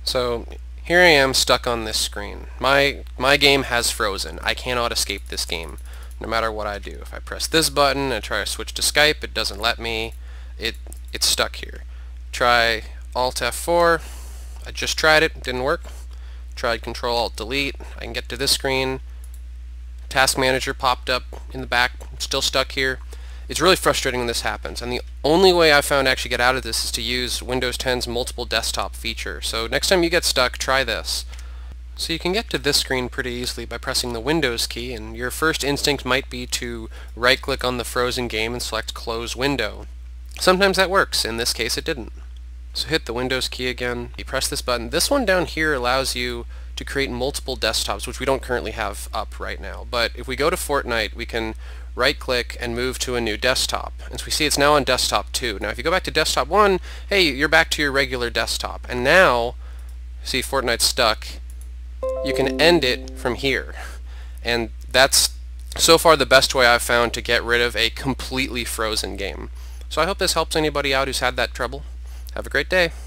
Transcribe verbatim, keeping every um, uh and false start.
So here I am stuck on this screen. My my game has frozen. I cannot escape this game no matter what I do. If I press this button and try to switch to Skype, it doesn't let me. It it's stuck here. Try Alt F four. I just tried it, didn't work. Tried Control Alt Delete. I can get to this screen. Task Manager popped up in the back. I'm still stuck here. It's really frustrating when this happens, and the only way I've found to actually get out of this is to use Windows ten's multiple desktop feature. So next time you get stuck, try this. So you can get to this screen pretty easily by pressing the Windows key, and your first instinct might be to right-click on the frozen game and select Close Window. Sometimes that works. In this case, it didn't. So hit the Windows key again. You press this button. This one down here allows you to create multiple desktops, which we don't currently have up right now. But if we go to Fortnite, we can right-click and move to a new desktop. And so we see it's now on desktop two. Now if you go back to desktop one, hey, you're back to your regular desktop. And now, see Fortnite's stuck, you can end it from here. And that's so far the best way I've found to get rid of a completely frozen game. So I hope this helps anybody out who's had that trouble. Have a great day.